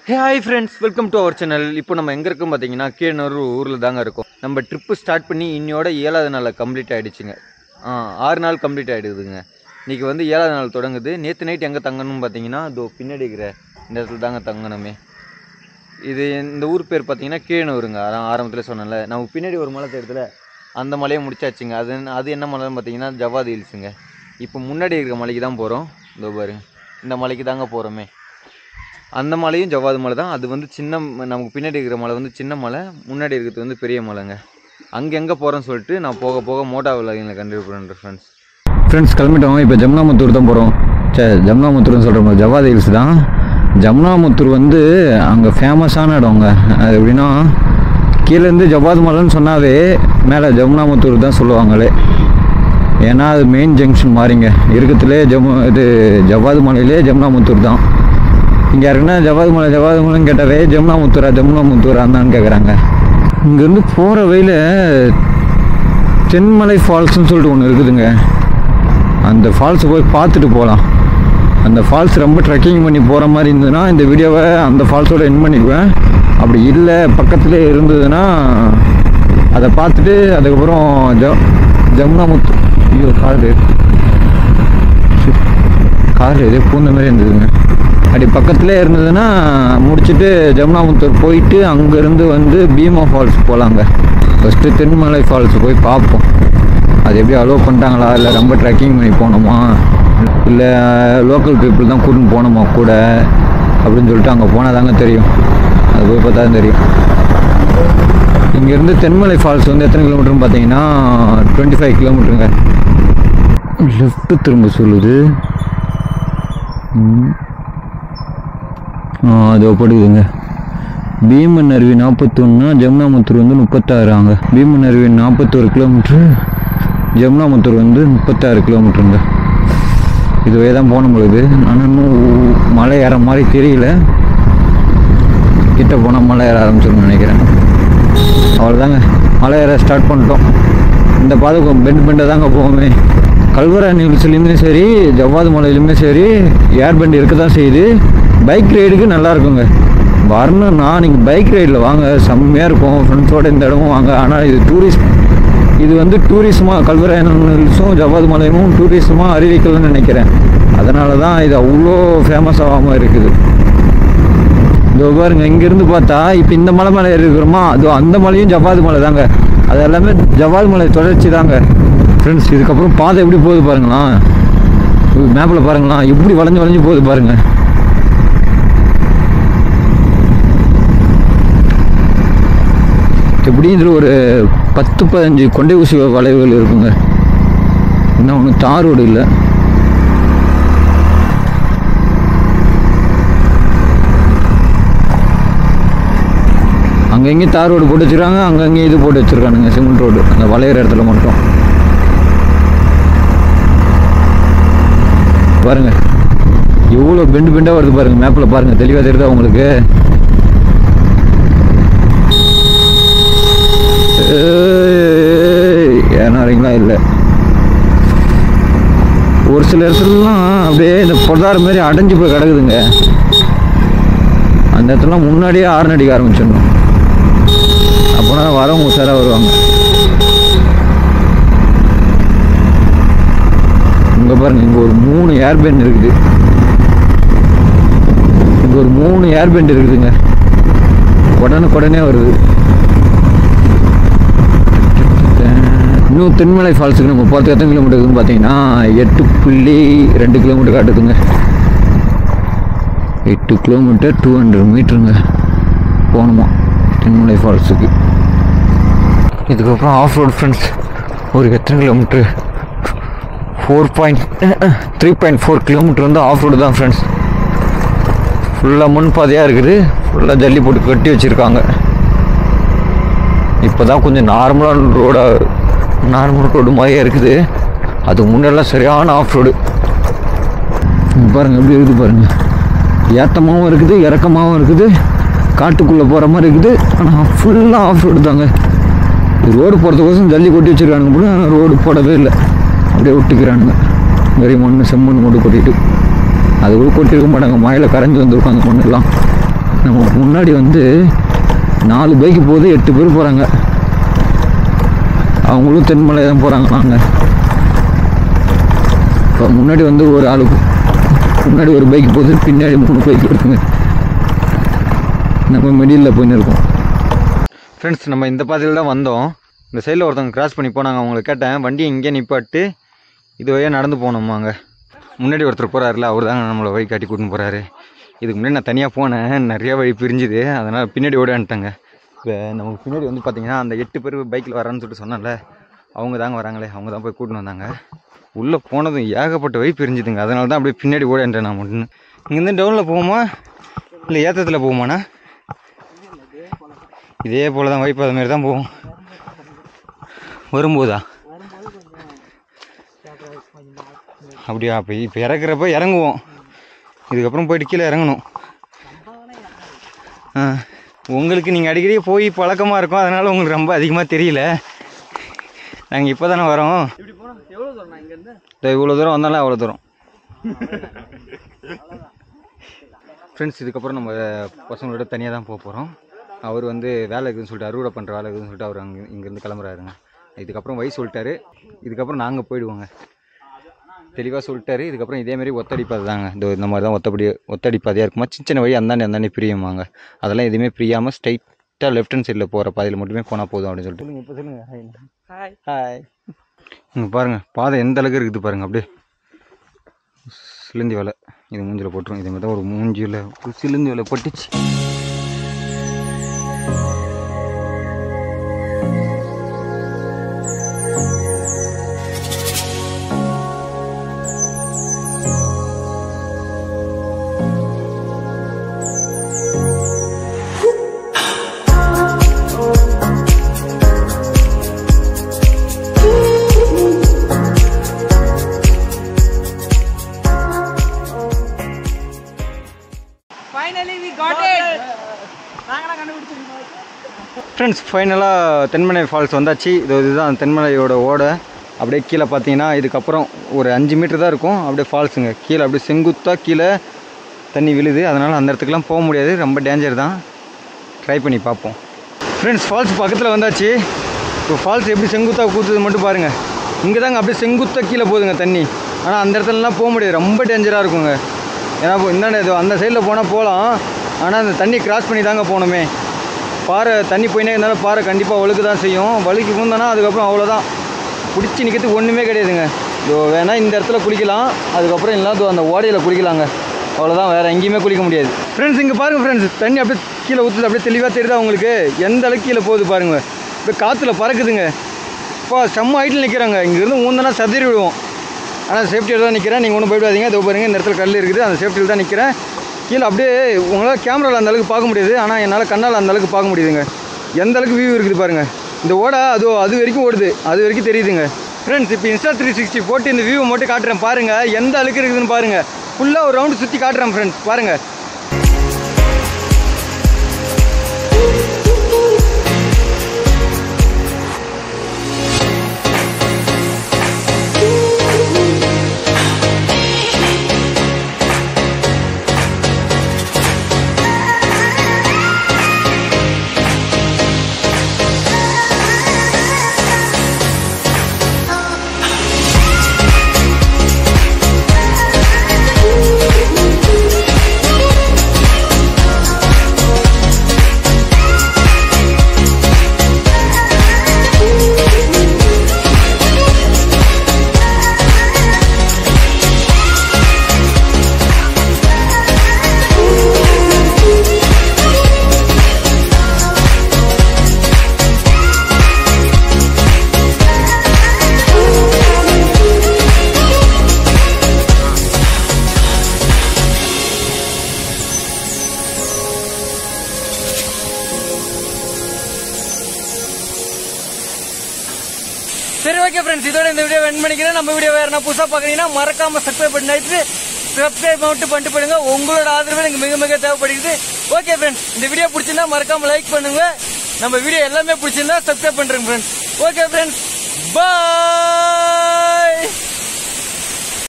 Hey hi friends, welcome to our channel. இப்போ நம்ம எங்க இருக்கோம் பாத்தீங்கன்னா கேனூர் ஊர்ல தாங்க இருக்கோம். நம்ம ட்ரிப் ஸ்டார்ட் பண்ணி இன்னையோட 7வது நாள் கம்ப்ளீட் ஆயிடுச்சுங்க. 6 நாள் கம்ப்ளீட் ஆயிடுதுங்க. இன்னைக்கு வந்து 7வது நாள் தொடங்குது. நேத்து நைட் எங்க தங்கணும்னு பாத்தீங்கன்னா இதோ பின்னாடி இருக்கிற இந்த இடத்துல தாங்க தங்கணுமே. இது இந்த ஊர் பேர் பாத்தீங்கன்னா கேனூருங்க. ஆரம்பத்துல சொன்னேன்ல. நம்ம பின்னாடி ஒரு மலை தெரியுதுல அந்த மலையை முடிச்சாச்சுங்க. அது என்ன மலைன்னு பாத்தீங்கன்னா ஜவாது ஹில்ஸ்ங்க. இப்போ முன்னாடி இருக்கிற மலைக்கு தான் போறோம். இதோ பாருங்க. இந்த மலைக்கு தாங்க போறோமே. அந்த மலையும் ஜவாது மலை தான். அது வந்து சின்ன நமக்கு பின்னாடி இருக்கிற மலை வந்து சின்ன மலை, முன்னாடி இருக்கிறது வந்து பெரிய மலைங்க. அங்கே எங்கே போகிறோன்னு சொல்லிட்டு நான் போக போக மோட்டா விலாகில் கண்டுபிடிக்கிறேன் ஃப்ரெண்ட்ஸ். கிளம்பிட்டோம். இப்போ ஜமுனாமுத்தூர் தான் போகிறோம். ஜமுனாமுத்தூர்னு சொல்கிற மாதிரி ஜவாது ஹில்ஸ் தான். ஜமுனாமுத்தூர் வந்து அங்கே ஃபேமஸான இடங்க. அது எப்படின்னா கீழேருந்து ஜவாது மலைன்னு சொன்னாவே மேலே ஜமுனாமுத்தூர் தான் சொல்லுவாங்களே. ஏன்னா அது மெயின் ஜங்ஷன் மாதிரிங்க. இருக்கிறதுலே ஜவாது மலையிலே ஜமுனாமுத்தூர் தான். இங்கே யாருக்குன்னா ஜவாது மலைன்னு கேட்டாவே ஜமுனாமுத்தூரான்னு கேட்குறாங்க. இங்கேருந்து போகிற வழியில் தென்மலை ஃபால்ஸ்ன்னு சொல்லிட்டு ஒன்று இருக்குதுங்க. அந்த ஃபால்ஸை போய் பார்த்துட்டு போகலாம். அந்த ஃபால்ஸ் ரொம்ப ட்ரெக்கிங் பண்ணி போகிற மாதிரி இருந்ததுன்னா இந்த வீடியோவை அந்த ஃபால்ஸோடு என் பண்ணிக்குவேன். அப்படி இல்லை பக்கத்துலேயே இருந்ததுன்னா அதை பார்த்துட்டு அதுக்கப்புறம் ஜமுனாமுத்தூர் கார் எதே பூந்த மாதிரி இருந்ததுங்க. அப்படி பக்கத்துலேயே இருந்ததுன்னா முடிச்சுட்டு ஜமுனாமுத்தூர் போயிட்டு அங்கேருந்து வந்து பீமா ஃபால்ஸ் போகலாங்க. ஃபஸ்ட்டு தென்மலை ஃபால்ஸ் போய் பார்ப்போம். அது எப்படி அலோவ் பண்ணிட்டாங்களா, இல்லை ரொம்ப ட்ரெக்கிங் பண்ணி போனோமா, இல்லை லோக்கல் பீப்புள் தான் கூட்டின்னு போனோமா கூட அப்படின்னு சொல்லிட்டு அங்கே போனால் தாங்க தெரியும். அது போய் பார்த்தா தான் தெரியும். இங்கேருந்து தென்மலை ஃபால்ஸ் வந்து எத்தனை கிலோமீட்டர்னு பார்த்தீங்கன்னா 25 கிலோமீட்டருங்க. லெஃப்ட்டு திரும்ப சொல்லுது. அது படுதுங்க. பீமன் அருவி 41, ஜமுனாமுத்தூர் வந்து 36 ஆங்க. பீமன் அருவி 41 கிலோமீட்ரு, ஜமுனாமுத்தூர் வந்து 36 கிலோமீட்டருங்க. இதுவே தான் போன பொழுது. ஆனால் இன்னும் மலை ஏற மாதிரி தெரியல. கிட்ட போனால் மலை ஏற ஆரம்பிச்சிருன்னு நினைக்கிறேன். அவ்வளோதாங்க, மலை ஏற ஸ்டார்ட் பண்ணிட்டோம். இந்த பாதை பெண்டாக தாங்க போவோமே. கல்வராணி ஹில்ஸ்லேயுமே சரி ஜவ்வாது மலையிலுமே சரி ஏர் பெண்ட் இருக்க தான் செய்யுது. பைக் ரைடுக்கு நல்லா இருக்குங்க. வரணும்னா நீங்கள் பைக் ரைடில் வாங்க, செம்மையாக இருக்கும். ஃப்ரெண்ட்ஸோடு இந்த இடமும் வாங்க. ஆனால் இது வந்து டூரிசமாக கல்வராயன் ஹில்ஸும் ஜவ்வாது மலையும் டூரிசமாக அறிவிக்கலன்னு நினைக்கிறேன். அதனால தான் இது அவ்வளோ ஃபேமஸ் ஆகாமல் இருக்குது. இதோ பாருங்க, இங்கேருந்து பார்த்தா இப்போ இந்த மலை மேலே இருக்கிறோமா, அது அந்த மலையும் ஜவ்வாது மலை தாங்க. அது எல்லாமே ஜவ்வாது மலை தொடர்ச்சி தாங்க ஃப்ரெண்ட்ஸ். இதுக்கப்புறம் பாதை எப்படி போகுது பாருங்களா, மேப்பில் பாருங்களா, எப்படி வளைஞ்சு போகுது பாருங்கள். எப்படியும் இதில் ஒரு 10-15 கொண்டை ஊசி வளைவுகள் இருக்குங்க. இன்னும் ஒன்றும் தார் ரோடு இல்லை. அங்கங்கேயும் தார் ரோடு போட்டு வச்சுருக்காங்க, அங்கங்கேயும் இது போட்டு வச்சுருக்கானுங்க சிமெண்ட் ரோடு அந்த வளையிற இடத்துல மட்டும். பாருங்க எவ்வளோ பெண்டாக வருது பாருங்கள். மேப்பில் பாருங்கள், தெளிவாக தெரியுதா உங்களுக்கு? ஏனாரிங்களா இல்லை. ஒரு சில இடத்துலலாம் அப்படியே இந்த பொதார மாதிரி அடைஞ்சு போய் கிடக்குதுங்க. அந்த இடத்துலாம் முன்னாடியே ஹார்ன் அடிக்க ஆரம்பிச்சிடணும். அப்போனா வரவங்க உஷாராக வருவாங்க. இங்கே பாருங்கள், இங்கே ஒரு 3 ஏர்பெண்ட் இருக்குது. இங்கே ஒரு 3 ஏர்பெண்ட் இருக்குதுங்க. உடனே வருது. இன்னும் தென்மலை ஃபால்ஸுக்கு நம்ம போகிறது எத்தனை கிலோமீட்டர் இருக்குதுன்னு பார்த்தீங்கன்னா 8.2 கிலோமீட்டர் காட்டுதுங்க. 8 கிலோமீட்டர் 200 மீட்டருங்க போகணுமா தென்மலை ஃபால்ஸுக்கு. இதுக்கப்புறம் ஆஃப் ரோடு ஃப்ரெண்ட்ஸ். ஒரு எத்தனை கிலோமீட்ரு 3.4 கிலோமீட்டர் வந்து ஆஃப் ரோடு தான் ஃப்ரெண்ட்ஸ். ஃபுல்லாக முன்பாதையாக இருக்குது. ஃபுல்லாக ஜல்லி போட்டு கட்டி வச்சுருக்காங்க. இப்போ தான் கொஞ்சம் நார்மல் ரோடு மாதிரியே இருக்குது. அது முன்னெல்லாம் சரியான ஆஃப் ரோடு. பாருங்கள் எப்படி இருக்குது பாருங்கள். ஏற்றமாகவும் இருக்குது, இறக்கமாகவும் இருக்குது, காட்டுக்குள்ளே போகிற மாதிரி இருக்குது. ஆனால் ஃபுல்லாக ஆஃப் ரோடு தாங்க. ரோடு போகிறதுக்கோசம் ஜல்லி கொட்டி வச்சுருக்கானுங்க போல. ஆனால் ரோடு போடவே இல்லை, அப்படியே விட்டுக்கிறானுங்க. வெறும் மண் செம்மண் கொண்டு கொட்டிட்டு அது கூட கொட்டிருக்க மாட்டாங்க. மழையில் கரைஞ்சி வந்துருக்கும் அந்த மண்ணெல்லாம். நம்ம முன்னாடி வந்து 4 பைக்கு போகுது, 8 பேர் போகிறாங்க. அவங்களும் தென்மலை தான் போகிறாங்க. நாங்கள் இப்போ முன்னாடி வந்து ஒரு ஆளுக்கு முன்னாடி ஒரு பைக் போகுது, பின்னாடி 3 பைக் இருக்குங்க. நம்ம மிடில் போயின்னு இருக்கோம். ஃப்ரெண்ட்ஸ், நம்ம இந்த பாதையில் தான் வந்தோம். இந்த சைடில் ஒருத்தவங்க கிராஸ் பண்ணி போனாங்க. அவங்கள கேட்டேன், வண்டியை இங்கே நிப்பாட்டு இது வழியாக நடந்து போனோமாங்க. முன்னாடி ஒருத்தர் போகிறாருல, அவர் தாங்க நம்மளை வழி காட்டி கூட்டின்னு போகிறாரு. இதுக்கு முன்னாடி நான் தனியாக போனேன், நிறையா வழி பிரிஞ்சுது, அதனால் பின்னாடி ஓடான்ட்டாங்க. இப்போ நமக்கு பின்னாடி வந்து பார்த்திங்கன்னா அந்த 8 பேர் பைக்கில் வரான்னு சொல்லிட்டு சொன்னால, அவங்க தாங்க வராங்களே, அவங்க தான் போய் கூட்டின்னு வந்தாங்க. உள்ளே போனதும் ஏகப்பட்ட வழி பிரிஞ்சுதுங்க. அதனால தான் அப்படியே பின்னாடி ஓடான்ட்டேன் நான் மட்டும். இங்கேருந்து டவுனில் போகுமா இல்லை ஏற்றத்தில் போகுமாண்ணா? இதே போல் தான் வைப்பு, அதுமாரி தான் போகும். வரும்போதா அப்படியா? அப்போ இப்போ இறக்குறப்ப இறங்குவோம், இதுக்கப்புறம் போயிட்டு கீழே இறங்கணும். உங்களுக்கு நீங்கள் அடிக்கடி போய் பழக்கமாக இருக்கும், அதனால் உங்களுக்கு ரொம்ப அதிகமாக தெரியல. நாங்கள் இப்போ தானே வரோம். இவ்வளோ தூரம் வந்தாலும் அவ்வளோ தூரம். ஃப்ரெண்ட்ஸ், இதுக்கப்புறம் நம்ம பசங்களோட தனியாக தான் போக போகிறோம். அவர் வந்து வேலை இருக்குதுன்னு சொல்லிட்டு, அறுவடை பண்ணுற வேலை இருக்குதுன்னு சொல்லிட்டு அவர் இங்கேருந்து கிளம்புறாருங்க. இதுக்கப்புறம் வழி சொல்லிட்டாரு. இதுக்கப்புறம் நாங்கள் போயிடுவோங்க, தெளிவாக சொல்லிட்டாரு. இதுக்கப்புறம் இதேமாரி ஒத்தடிப்பாது தாங்க. இந்த மாதிரி தான் ஒத்தடிப்பாதையாக இருக்குமா, சின்ன வழி அந்தாண்டி பிரியுமாங்க. அதெல்லாம் எதுவுமே பிரியாமல் ஸ்ட்ரைட்டாக லெஃப்ட் ஹேண்ட் சைடில் போகிற பாதையில் மட்டுமே போனால் போதும் அப்படின்னு சொல்லிட்டு. இப்போ சொல்லுங்கள். Hi hi. இங்கே பாருங்கள், பாதை எந்த அளவுக்கு இருக்குது பாருங்கள். அப்படியே சிலந்தி வேலை இது மூஞ்சில் போட்டுரும். இதே மாதிரி தான் ஒரு மூஞ்சியில் ஒரு சிலந்தி வேலை பட்டுச்சு. ஃப்ரெண்ட்ஸ், ஃபைனலாக தென்மலை ஃபால்ஸ் வந்தாச்சு. இதுதான் தென்மலையோட ஓடை. அப்படியே கீழே பார்த்தீங்கன்னா இதுக்கப்புறம் ஒரு 5 மீட்டர் தான் இருக்கும். அப்படியே ஃபால்ஸுங்க. கீழே அப்படியே செங்குத்தாக கீழே தண்ணி விழுது. அதனால் அந்த இடத்துக்குலாம் போக முடியாது, ரொம்ப டேஞ்சர் தான். ட்ரை பண்ணி பார்ப்போம். ஃப்ரெண்ட்ஸ், ஃபால்ஸ் பக்கத்தில் வந்தாச்சு. இப்போ ஃபால்ஸ் எப்படி செங்குத்தாக கூத்துது மட்டும் பாருங்கள். இங்கே தாங்க அப்படியே செங்குத்தாக கீழே போகுதுங்க தண்ணி. ஆனால் அந்த இடத்துலலாம் போக முடியாது, ரொம்ப டேஞ்சராக இருக்குங்க. ஏன்னா இந்தாண்ட இது அந்த சைடில் போனால் போகலாம், ஆனால் அந்த தண்ணி கிராஸ் பண்ணி தாங்க போகணுமே. பாறை தண்ணி போயினே இருந்தாலும் பாறை கண்டிப்பாக வழுக்கு தான் செய்யும். வழுக்கி பூந்தோன்னா அதுக்கப்புறம் அவ்வளோதான், பிடிச்சி நிற்கிறதுக்கு ஒன்றுமே கிடையாதுங்க. இதோ வேணால் இந்த இடத்துல குளிக்கலாம், அதுக்கப்புறம் இல்லைனா அந்த ஓடையில் குளிக்கலாங்க, அவ்வளோதான். வேறு எங்கேயுமே குளிக்க முடியாது. ஃப்ரெண்ட்ஸ், இங்கே பாருங்கள் ஃப்ரெண்ட்ஸ், தண்ணி அப்படியே கீழே ஊற்றுது. அப்படியே தெளிவாக தெரியுதா உங்களுக்கு? எந்த அளவுக்கு கீழே போகுது பாருங்கள். இப்போ காற்றுல பறக்குதுங்க. இப்போ செம்ம ஹைட்டில் நிற்கிறாங்க. இங்கேருந்து ஊந்தனா சதுரி விடுவோம். ஆனால் சேஃப்டியில் தான் நிற்கிறேன், நீங்கள் ஒன்றும் போய்டாதீங்க. இதோ பாருங்கள், இந்த இடத்துல கல் இருக்குது, அந்த சேஃப்டியில் தான் நிற்கிறேன். கீழே அப்படியே உங்களால் கேமராவில் அந்த அளவுக்கு பார்க்க முடியாது, ஆனால் என்னால் கண்ணால் அந்த அளவுக்கு பார்க்க முடியுதுங்க. எந்த அளவுக்கு வியூ இருக்குது பாருங்கள். இந்த ஓடை அது வரைக்கும் ஓடுது, அது வரைக்கும் தெரியுதுங்க. ஃப்ரெண்ட்ஸ், இப்போ Insta 360 போட்டு இந்த வியூவை மட்டும் காட்டுறேன் பாருங்கள். எந்த அளவுக்கு இருக்குதுன்னு பாருங்கள். ஃபுல்லாக ஒரு ரவுண்டு சுற்றி காட்டுறேன் ஃப்ரெண்ட்ஸ், பாருங்கள். சரி, ஓகே ஃப்ரெண்ட்ஸ், இதோட இந்த வீடியோ எண்ட் பண்ணிக்கிறேன். நம்ம வீடியோ வேறு நான் புதுசாக பார்க்குறீங்கன்னா மறக்காம சப்ஸ்கிரைப் பண்ணிட்டு சப்ஸ்கிரைப் மட்டும் பண்ணிட்டு போயிடுங்க. உங்களோட ஆதரவு எனக்கு மிக மிக தேவைப்படுகிறது. ஓகே ஃப்ரெண்ட்ஸ், இந்த வீடியோ பிடிச்சிருந்தா மறக்காம லைக் பண்ணுங்க. நம்ம வீடியோ எல்லாமே பிடிச்சிருந்தா சப்ஸ்கிரைப் பண்ணுறேங்க ஃப்ரெண்ட்ஸ். ஓகே ஃப்ரெண்ட்ஸ், பாய்.